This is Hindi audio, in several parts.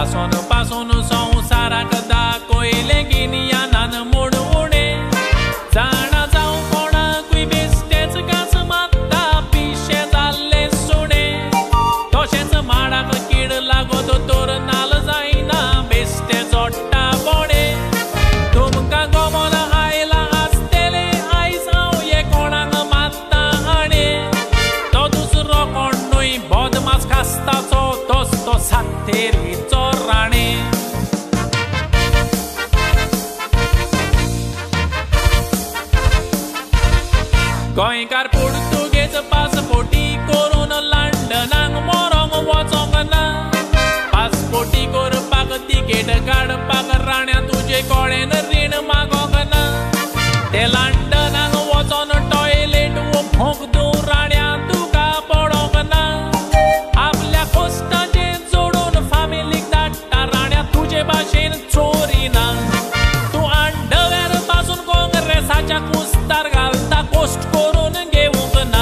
पासून संवसाराक दाखयले गिन्यानान म्हूण उणें जाणा जावं कोणाकूय बेश्टेच घास मारता पिशें जाल्लें सुणें तशेंच माडाक कीड लागत तर नाल जायना बेश्टे जोडटा बोडें तुमकां गमन आयला आसतलें आयज हांव हे कोणाक मारता हाणें तो दुसरो कोण न्हय बदमास कास्ताचो तोच तो सातेरीचो राणें गोंयकार पुर्तुगेज पासपोर्टी करून लंडनाक मोरोंक वचोंक ना पासपोर्टी करपाक तिकेट काडपाक राण्या तुजे कडेन रीण मागोंक ना ते लंडनाक वचोन टॉयलेट भोंक दिवं राण्या तुका पडोंक ना आपल्या कोश्टाचें जोडून फामिलीक धाडटा राण्या तुजे भाशेन चोरी ना तूं अंडरवेर पासून काँग्रेसाच्या कुस्तार घालता कोस्ट करून घेवंक ना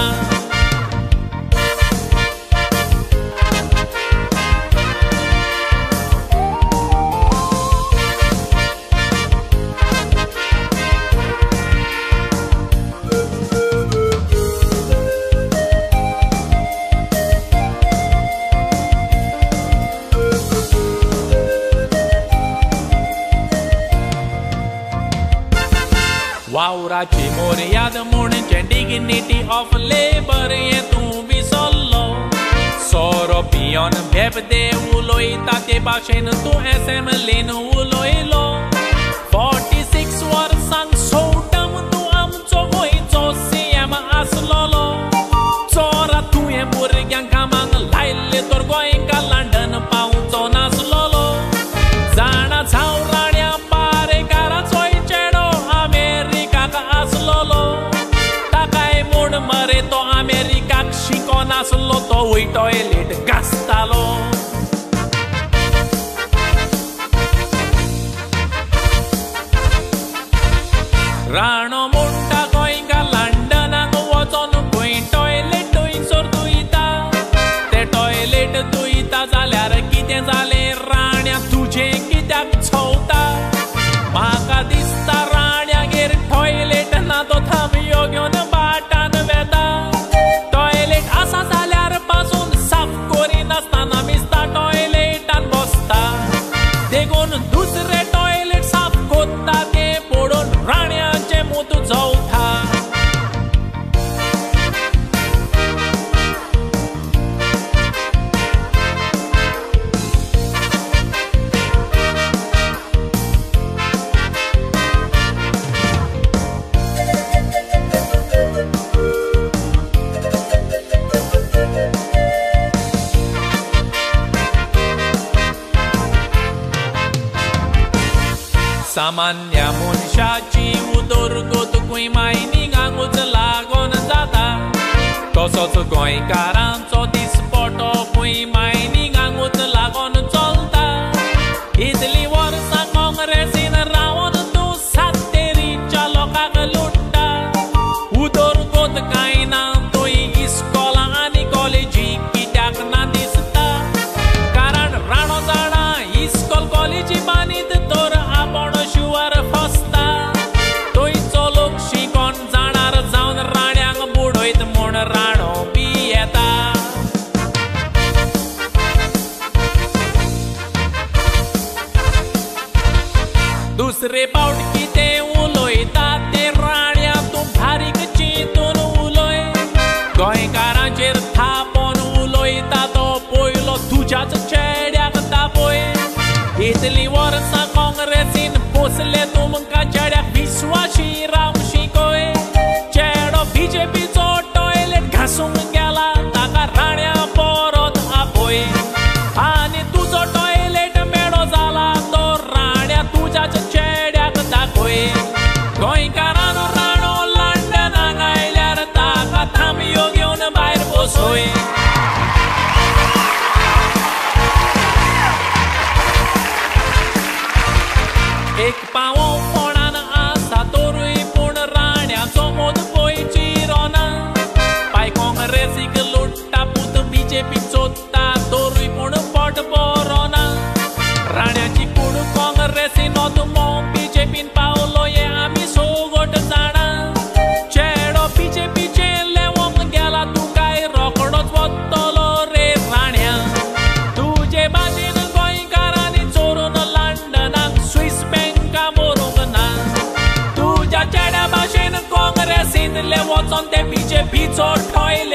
वावराची मोर्याद म्हणचे डिग्निटी ऑफ लेबर हें तूं विसरलो सोरो पियोन बेबदे उलोयता ते भाशेन तूं एसेंब्लीन उलोयलो 46 वर्सांक सोडम तूं आमचो गोंयचो CM आसलोलो चोरा तुवें भुरग्यांक कामाक लायल्ले तर गोंयकार लंडन पावचो नासलोलो जाणा जावं राण्या पारेकाराचोय चेडो अमेरिकाक आसलोलो ताकाय म्हूण मरे तो अमेरिकाक शिकोनासलो तो वय टॉयलेट घासतालो राणो म्हणटा गोंयकार लंडनाक वचोन खंय टॉयलेट थंयसर धुयता ते टॉयलेट धुयता जाल्यार कितें जालें राण्या तुजें कित्याक छवता म्हाका दिसता राण्यागेर टॉयलेट ना तो थांबयो घेवन बाटान वेता टॉयलेट आसा जाल्यार पासून साफ करिनासतना मिस्ता टॉयलेटान बसता देखून दुसरे टॉयलेट साफ कोत्ता तें पडून राण्याचें मूत चवथा सामान्य मनशाची उदरगत खंय मायनिंगाकूच लागून जाता तसोच गोंयकारांचो दिसपटो खंय मायनिंगाकूच लागून चलता इतलीं वर्सां काँग्रेसीन रावन तूं सातेरीच्या लोकांक लुटता उदरगत कांय ना थंय इस्कॉलां आनी कॉलेजी कित्याक ना दिसता कारण राणो जाणा इस्कॉल कॉलेजी बांदीत तर आपण शुवर फसता थंयचो लोक शिकोन जाणार जावन राण्यांक बुडयत म्हूण राणो बी येता दुसरे फावट कितें उलोयता ते राण्या तूं बारीक चिंतून उलय गोंयकारांचेर थापोन उलोयता तो पयलो तुज्याच चेड्याक दापय इतलीं वर्सां काँग्रेसीन पोसले तुमकां चेड्याक विश्वासी राव शिकय चेडो BJPचो टॉयलेट घासूंक गेला ताका राण्या परत आपय आनी तुजो टॉयलेट मेळो जाला तो राण्या तुज्याच चेड्याक दाखय गोंयकारान राणो लंडनाक आयल्यार ताका थांबयो घेवन भायर बसय एक पावो कोणान आसा तोरूय पूण राण्याचो मोद पळय चिरोना पाय काँग्रेसीक लुटता पूत BJP चोत्ता तोरूय पूण पोट बरो ना दोन ते बीजेपीचो टॉयलेट